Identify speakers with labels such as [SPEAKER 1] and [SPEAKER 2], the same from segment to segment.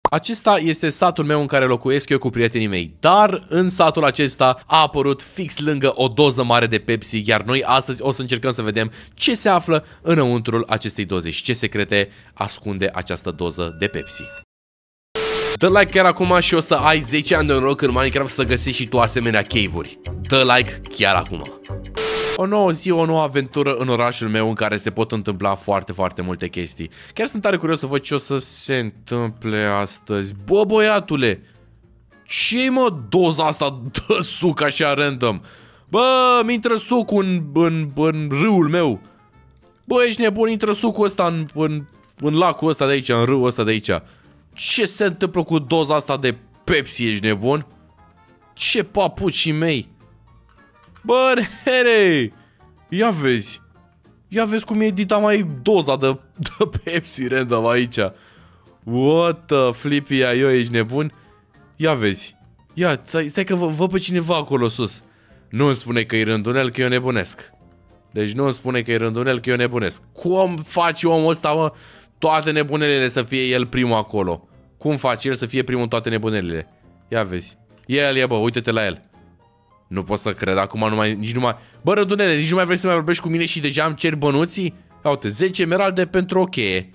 [SPEAKER 1] Acesta este satul meu în care locuiesc eu cu prietenii mei, dar în satul acesta a apărut fix lângă o doză mare de Pepsi, iar noi astăzi o să încercăm să vedem ce se află înăuntrul acestei doze și ce secrete ascunde această doză de Pepsi. Dă like chiar acum și o să ai 10 ani de noroc în Minecraft să găsești și tu asemenea cave-uri. Dă like chiar acum. O nouă zi, o nouă aventură în orașul meu în care se pot întâmpla foarte multe chestii. Chiar sunt tare curios să văd ce o să se întâmple astăzi. Bă, băiatule, ce-i mă doza asta de suc așa random? Bă, mi-intră sucul în râul meu. Bă, ești nebun, intră sucul ăsta în lacul ăsta de aici, în râul ăsta de aici. Ce se întâmplă cu doza asta de Pepsi, ești nebun? Ce papucii mei? Bă, nere! Ia vezi! Ia vezi cum e edita mai doza de Pepsi random aici. What the flippy, eu ești nebun? Ia vezi. Ia, stai că văd pe cineva acolo sus. Nu îmi spune că e rândunel, că eu nebunesc. Deci nu îmi spune că e rândunel, că eu nebunesc. Cum face omul ăsta, mă, toate nebunelele să fie el primul acolo? Cum face el să fie primul în toate nebunelele? Ia vezi. El e, bă, uite-te la el. Nu pot să cred, acum nici nu mai... Bă, rândunele, nici nu mai vrei să mai vorbești cu mine și deja îmi ceri bănuții? Ia uite, 10 emeralde pentru o cheie.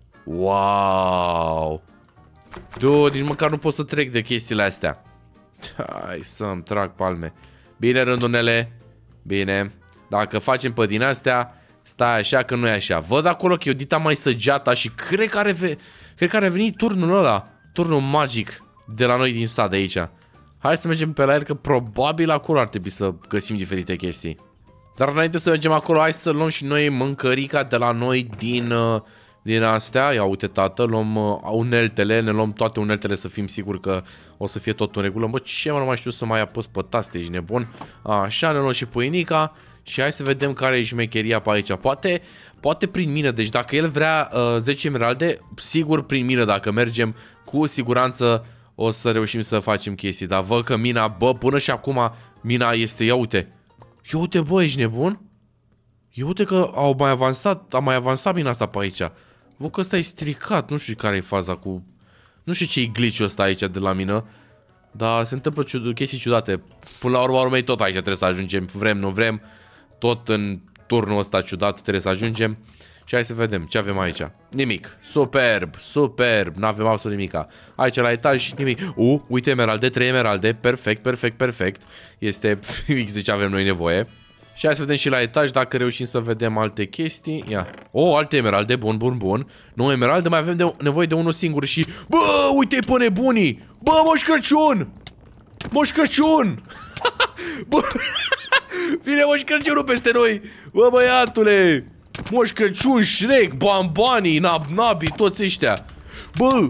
[SPEAKER 1] Wow. Dude, nici măcar nu pot să trec de chestiile astea. Hai să-mi trag palme. Bine, rândunele. Bine. Dacă facem pe din astea, stai așa că nu e așa. Văd acolo că e odita mai săgeata și cred că are venit turnul ăla. Turnul magic de la noi din sat de aici. Hai să mergem pe la el, că probabil acolo ar trebui să găsim diferite chestii. Dar înainte să mergem acolo, hai să luăm și noi mâncărica de la noi din astea. Ia uite, tată, luăm uneltele, ne luăm toate uneltele să fim siguri că o să fie tot în regulă. Bă, ce mă, nu mai știu să mai apăs pe taste, ești nebun. Așa, ne luăm și pâinica și hai să vedem care e șmecheria pe aici. Poate prin mină, deci dacă el vrea 10 emeralde, sigur prin mină, dacă mergem, cu siguranță o să reușim să facem chestii. Dar văd că mina, bă, până și acum mina este, ia uite. Ia uite, bă, ești nebun? Ia uite că a mai avansat mina asta pe aici. Văd că ăsta e stricat, nu știu care e faza cu... Nu știu ce-i glitch-ul ăsta aici de la mină. Dar se întâmplă chestii ciudate. Până la urmă tot aici trebuie să ajungem. Vrem, nu vrem. Tot în turnul ăsta ciudat trebuie să ajungem. Și hai să vedem ce avem aici. Nimic. Superb, superb. N-avem absolut nimica. Aici la etaj nimic. Uite emeralde, 3 emeralde. Perfect. Este fix de ce avem noi nevoie. Și hai să vedem și la etaj dacă reușim să vedem alte chestii. Ia. Alte emeralde. Bun. 9 emeralde, mai avem nevoie de unul singur și... Bă, uite pe nebunii! Bă, Moș Crăciun! Moș Crăciun! Bă, vine Moș Crăciunul peste noi! Bă, băiatule! Moș Crăciun, Shrek, Bambanii, Nabi, toți ăștia. Bă,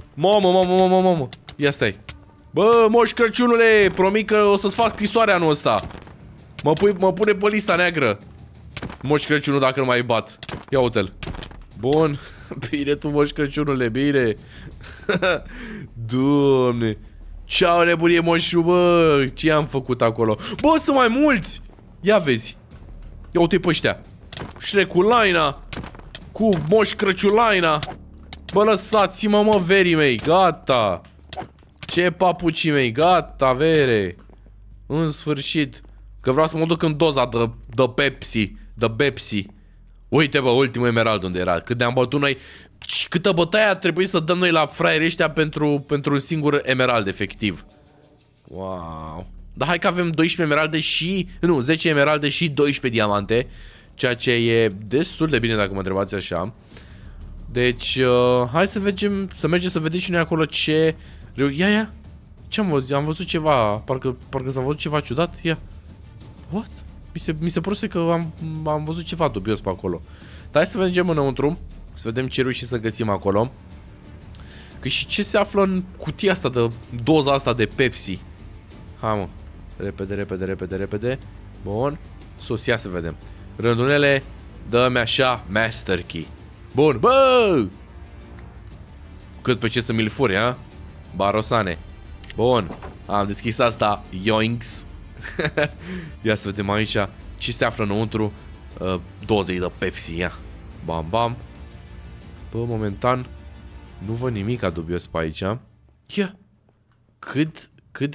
[SPEAKER 1] mamă. Ia stai. Bă, Moș Crăciunule, promit că o să-ți fac scrisoarea anul ăsta. Mă pune pe lista neagră. Moș Crăciunul dacă nu mai bat. Ia uite-l. Bun. Bine tu, Moș Crăciunule, bine. Doamne. Ce-au nebunie, moșu, bă. Ce am făcut acolo? Bă, sunt mai mulți. Ia vezi. Ia uite pe ăștia. Shrekulaina cu Moș Crăciulaina. Bă, lăsați-mă, mă, verii mei. Gata. Ce papucii mei. Gata, vere. În sfârșit. Că vreau să mă duc în doza de Pepsi. De Pepsi. Uite, bă, ultimul emerald unde era. Cât de-am bătut noi. Câtă bătaie ar trebui să dăm noi la fraierii ăștia pentru un singur emerald, efectiv. Wow. Dar hai că avem 12 emeralde și... Nu, 10 emeralde și 12 diamante. Ceea ce e destul de bine dacă mă întrebați așa. Deci, hai să mergem să vedem și noi acolo ce... Ia. Ce am văzut? Am văzut ceva. Parcă s-a văzut ceva ciudat. Ia. What? Mi se pare că am văzut ceva dubios pe acolo. Dar hai să mergem înăuntru. Să vedem ce reușim să găsim acolo. Că și ce se află în cutia asta de... Doza asta de Pepsi. Hai, mă. Repede. Bun. Sus, ia să vedem. Rândunele, dă-mi așa Master Key. Bun, bă! Cât pe ce să mi-l furi, ha? Barosane. Bun, am deschis asta. Yoinks. Ia să vedem aici ce se află înăuntru dozei de Pepsi, ia. Bam. Bă, momentan Nu văd nimic dubios pe aici. Ia! Cât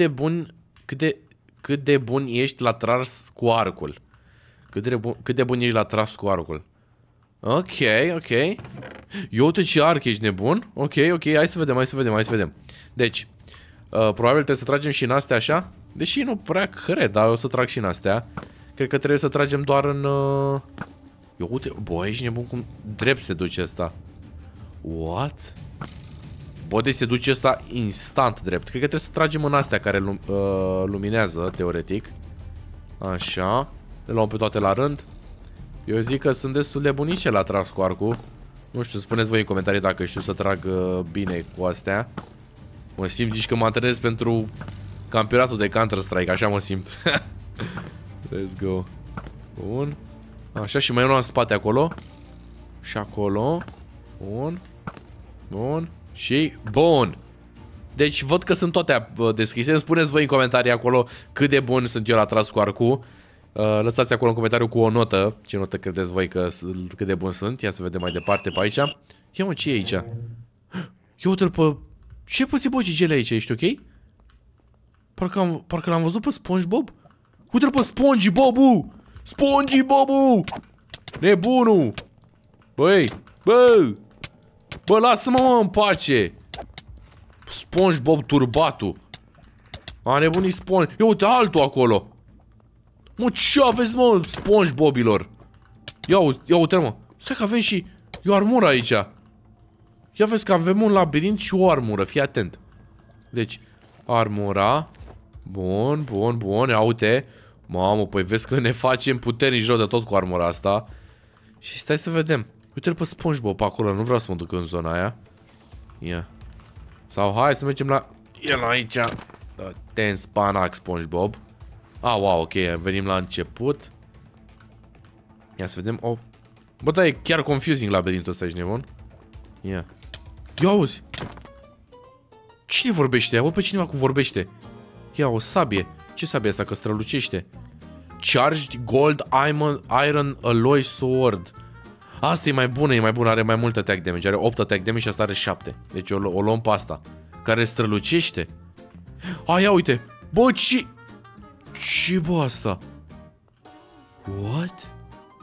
[SPEAKER 1] de bun ești la tras cu arcul. Cât de bun ești la tras cu arcul. Ok. Eu uite ce arc, ești nebun? Ok, hai să vedem. Deci, probabil trebuie să tragem și în astea așa. Deși nu prea cred, dar o să trag și în astea. Cred că trebuie să tragem doar în... Eu uite, bă, ești nebun cum drept se duce ăsta. What? Bă, deci se duce ăsta instant drept. Cred că trebuie să tragem în astea care luminează, teoretic. Așa. Le luăm pe toate la rând. Eu zic că sunt destul de bunice la tras cu arcul. Nu știu, spuneți voi în comentarii dacă știu să trag bine cu astea. Mă simt, zici că mă antrenez pentru campionatul de Counter-Strike, așa mă simt. Let's go. Bun. Așa, și mai unul în spate acolo. Și acolo. Bun. Și bun. Deci văd că sunt toate deschise. Îmi spuneți voi în comentarii acolo cât de bun sunt eu la tras cu arcul. Lăsați acolo în comentariu cu o notă. Ce notă credeți voi că cât de bun sunt. Ia să vedem mai departe pe aici. Ia mă, ce e aici? Ia uite-l pe... Ce păi bă, Gigele aici? Ești ok? Parcă l-am văzut pe SpongeBob. Uite-l pe SpongeBob-ul! SpongeBob-ul! Nebunul! Băi! Bă, lasă-mă în pace! SpongeBob turbatul! A nebunit Sponge... Ia uite altul acolo! Mă, ce aveți, mă, SpongeBobilor? Ia uite, mă! Stai că avem și... E o armură aici! Ia vezi că avem un labirint și o armură, fii atent. Deci, armura. Bun, ia uite. Mamă, păi vezi că ne facem puternici rău de tot cu armura asta. Și stai să vedem. Uite-l pe SpongeBob pe acolo, nu vreau să mă duc în zona aia. Ia. Sau hai să mergem la... El aici. Ten spanac SpongeBob. Wow, ok, venim la început. Ia să vedem. Oh. Bă, da, e chiar confusing labirintul ăsta, ești nebun? Ia. Ia auzi. Cine vorbește? Auzi pe cineva cum vorbește. Ia, o sabie. Ce sabie asta? Că strălucește. Charged Gold Iron Alloy Sword. Asta e mai bună, are mai mult attack damage. Are 8 attack damage și asta are 7. Deci o luăm pe asta. Care strălucește. Ia uite. Bă, ce bă asta? What?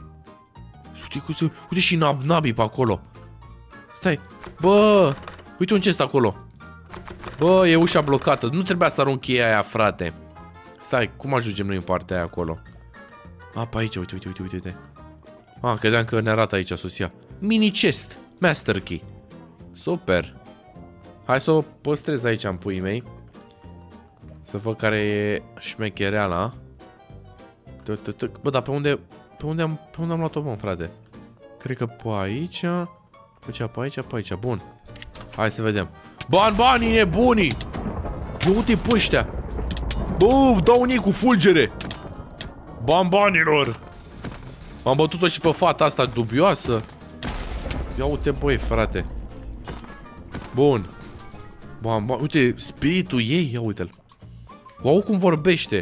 [SPEAKER 1] Uite și Nab-Nabi pe acolo. Stai. Bă, uite un chest acolo. Bă, e ușa blocată. Nu trebuia să arunc cheia aia, frate. Stai, cum ajungem noi în partea aia acolo? Pe aici, uite. Credeam că ne arată aici sus, ia. Mini chest, master key. Super. Hai să o păstrez aici în puii mei. Să văd care e șmechereala. Bă, dar pe unde am luat-o, bă, frate? Cred că pe aici. Pe aici, bun. Hai să vedem. Banii nebunii! Ia uite pe ăștia. Bă, dau unii cu fulgere. Banilor! M-am bătut-o și pe fata asta dubioasă. Ia uite, băi, frate. Bun. Uite, spiritul ei, ia uite-l. Wow, cum vorbește.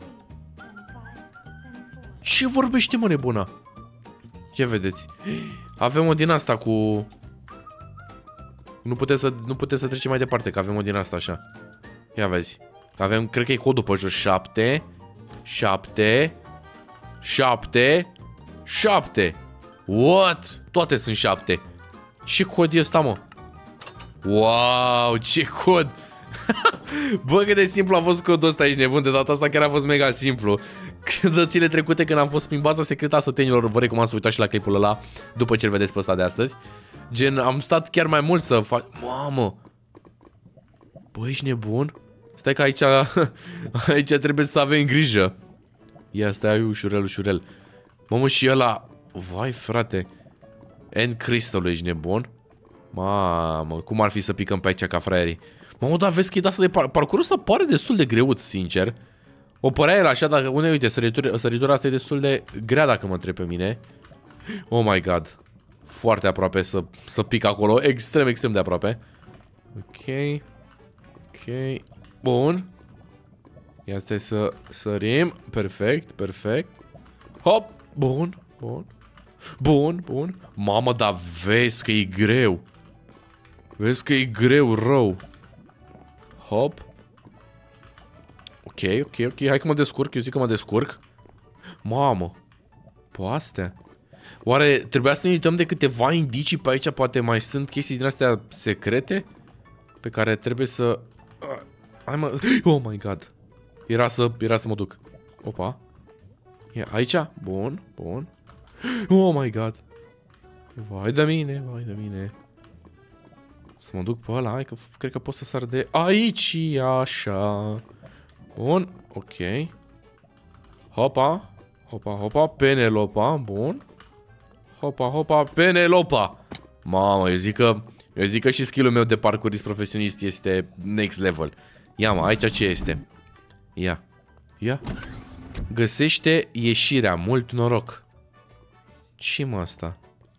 [SPEAKER 1] Ce vorbește, mă, nebuna? Ia vedeți. Avem o din asta cu... Nu putem să trecem mai departe, că avem o din asta așa. Ia vezi. Avem, cred că e codul pe jos. 7 What? Toate sunt 7. Ce cod e ăsta, mă? Wow, ce cod. Bă, cât de simplu a fost codul ăsta, ești nebun. De data asta chiar a fost mega simplu. Dățile trecute când am fost prin baza secretă a sătenilor, vă recomand să uitați și la clipul ăla după ce îl vedeți pe ăsta de astăzi. Gen, am stat chiar mai mult să fac... Mamă! Bă, ești nebun? Stai că aici... aici trebuie să avem grijă. Ia, stai, ușurel. Mamă, și ăla... Vai, frate. End Crystal, ești nebun? Mamă, cum ar fi să picăm pe aici ca fraierii? Mamă, dar vezi că e de asta de parcursul ăsta pare destul de greu, sincer. O părea el așa, dacă... Uite, săritura asta e destul de grea dacă mă întreb pe mine. Oh my god. Foarte aproape să pic acolo. Extrem de aproape. Ok. Bun. Ia stai să sărim. Perfect. Hop. Bun. Mamă, dar vezi că e greu. Vezi că e greu, rău. Hop. Ok. Hai că mă descurc. Eu zic că mă descurc. Mamă. Pe astea. Oare trebuia să ne uităm de câteva indicii pe aici? Poate mai sunt chestii din astea secrete? Pe care trebuie să... Hai mă... Oh my god. Era să mă duc. Opa. E aici? Bun. Oh my god. Vai de mine. Să mă duc pe ăla. Hai că cred că pot să sar de aici. Așa. Bun. Ok. Hopa. Penelopa. Bun. Hopa. Penelopa. Mamă, eu zic că și skill-ul meu de parcurist profesionist este next level. Ia mă, aici ce este? Ia. Găsește ieșirea. Mult noroc. Ce mă asta?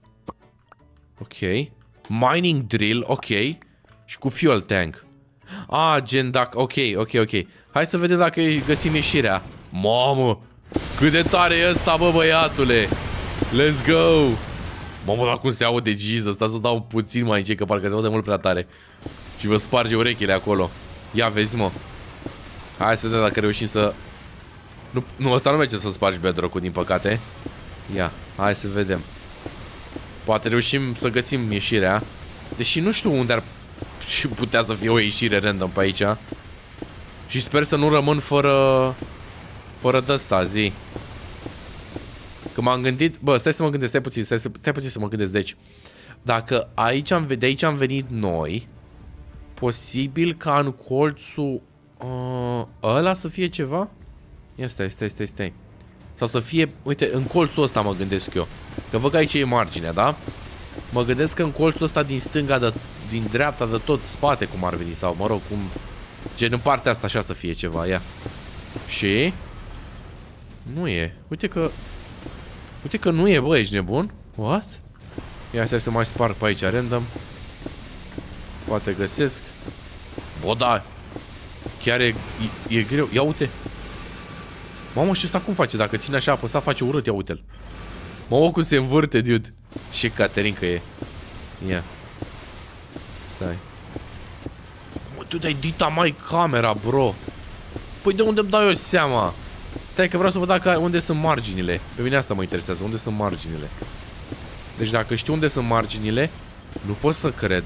[SPEAKER 1] Ok. Mining drill, ok. Și cu fuel tank. Gen dacă... Ok. Hai să vedem dacă găsim ieșirea. Mamă! Cât de tare e ăsta, bă, băiatule! Let's go! Mamă, dar cum se aude, Jesus, ăsta să dau puțin mai încet, că parcă se aude mult prea tare. Și vă sparge urechile acolo. Ia vezi, mă. Hai să vedem dacă reușim să... Nu, ăsta nu merge să spargi bedrock-ul, din păcate. Ia, hai să vedem. Poate reușim să găsim ieșirea. Deși nu știu unde ar putea să fie o ieșire random pe aici. Și sper să nu rămân fără de-asta, zi. Că m-am gândit... Bă, stai să mă gândesc, stai puțin să mă gândesc. Deci, dacă de aici am venit noi, posibil ca în colțul ăla să fie ceva? Ia stai. Sau să fie, uite, în colțul ăsta mă gândesc eu. Că văd că aici e marginea, da? Mă gândesc că în colțul ăsta din stânga, din dreapta, de tot spate, cum ar veni. Sau, mă rog, cum... Gen în partea asta așa să fie ceva, ia. Și... Nu e. Uite că nu e, bă, ești nebun? What? Ia, stai să mai sparg pe aici, random. Poate găsesc. Bă, da. Chiar e greu. Ia uite. Mamă, și ăsta cum face? Dacă ține așa apăsat, face urât, ia uite-l. Mamă, cum se învârte, dude. Ce caterincă e. Ia. Stai. Mă, tu dai dita mai camera, bro. Păi de unde îmi dau eu seama? Stai că vreau să văd unde sunt marginile. Pe mine asta mă interesează, unde sunt marginile. Deci dacă știu unde sunt marginile, nu pot să cred.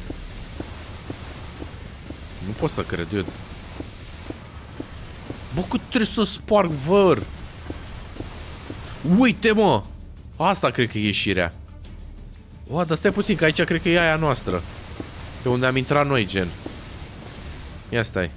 [SPEAKER 1] Nu pot să cred, dude. Bă, cât trebuie să sparg, văr. Uite, mă. Asta cred că e ieșirea. O, dar stai puțin, că aici cred că e aia noastră. Pe unde am intrat noi, gen. Ia stai.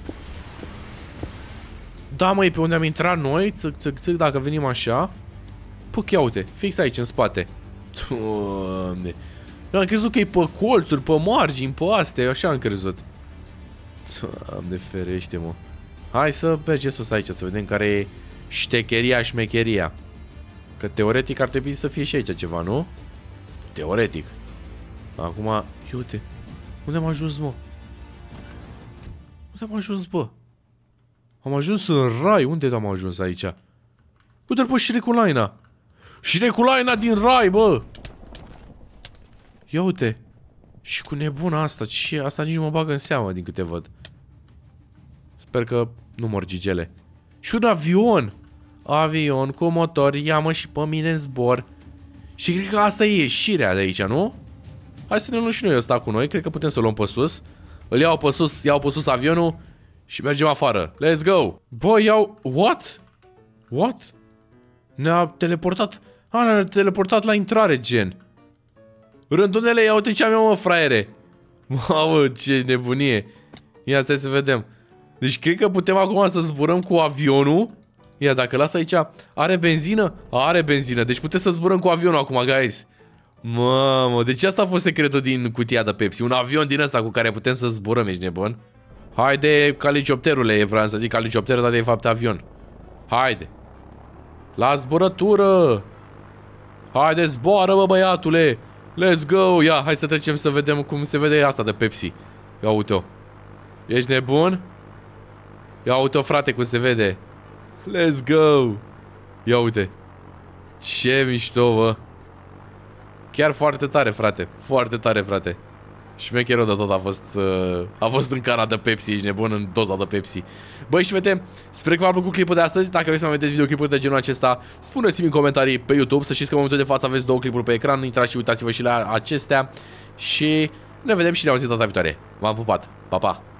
[SPEAKER 1] Da, măi, pe unde am intrat noi. Țâc, dacă venim așa. Păi, ia uite, fix aici, în spate. Doamne. Eu am crezut că e pe colțuri, pe margini, pe astea. Eu așa am crezut. Doamne ferește, mă. Hai să mergem sus aici, să vedem care e șmecheria. Că teoretic ar trebui să fie și aici ceva, nu? Teoretic. Acum, uite. Unde am ajuns, mă? Unde am ajuns, bă? Am ajuns în rai. Unde am ajuns aici? Uite-l pe Shrekulaina. Shrekulaina din rai, bă! Ia uite. Și cu nebuna asta. Ce? Asta nici nu mă bagă în seamă, din câte văd. Sper că nu mor gigele. Și un avion. Avion cu motor. Ia-mă și pe mine în zbor. Și cred că asta e ieșirea de aici, nu? Hai să ne luăm și noi ăsta cu noi. Cred că putem să luăm pe sus. Îl iau pe sus avionul și mergem afară. Let's go! Bă, iau... What? Ne-a teleportat... ne-a teleportat la intrare, gen. Rândunele, ia uite ce am eu, mă, fraiere. Mamă, ce nebunie. Ia, stai să vedem. Deci cred că putem acum să zburăm cu avionul. Ia, dacă las aici... Are benzină? Are benzină. Deci putem să zburăm cu avionul acum, guys. Mamă, deci asta a fost secretul din cutia de Pepsi. Un avion din ăsta cu care putem să zburăm, ești nebun? Haide, calicopterule, vreau să zic calicopter, dar de fapt avion. Haide. La zburătură. Haide, zboară, bă, băiatule. Let's go. Ia, hai să trecem să vedem cum se vede asta de Pepsi. Ia uite-o. Ești nebun? Ia uite-o, frate, cum se vede. Let's go. Ia uite. Ce mișto, bă. Chiar foarte tare, frate. Foarte tare, frate. Șmecherul de tot a fost în cana de Pepsi. Ești nebun în doza de Pepsi. Băi, și fete, sper că v-a plăcut clipul de astăzi. Dacă vreți să mai vedeți videoclipuri de genul acesta, spuneți-mi în comentarii pe YouTube. Să știți că în momentul de față aveți 2 clipuri pe ecran. Intrați și uitați-vă și la acestea. Și ne vedem și ne auzim data viitoare. V-am pupat. Pa, pa!